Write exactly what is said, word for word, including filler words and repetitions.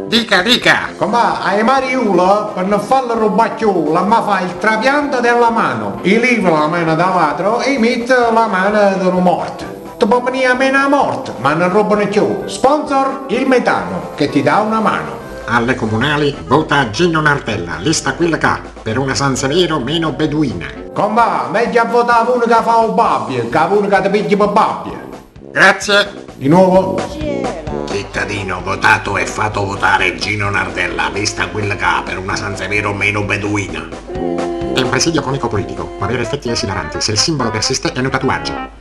Dica, dica! Come ai Mariulo, per non farlo rubacchiola, ma fa il trapianto della mano. I leva la mano dall'altro e mette la mano della morte. Ti può venire a meno a morte, ma non rubano più. Sponsor, il metano, che ti dà una mano. Alle comunali vota Gino Nardella, lista quella che ha, per una San Severo meno beduina. Come meglio a votare uno che fa un babbio, che uno che ti piglia per babbio. Grazie! Di nuovo? Cittadino votato e fatto votare Gino Nardella, lista quella che ha, per una San Severo meno beduina. È un presidio comico politico, può avere effetti esilaranti se il simbolo persiste e non tatuaggio.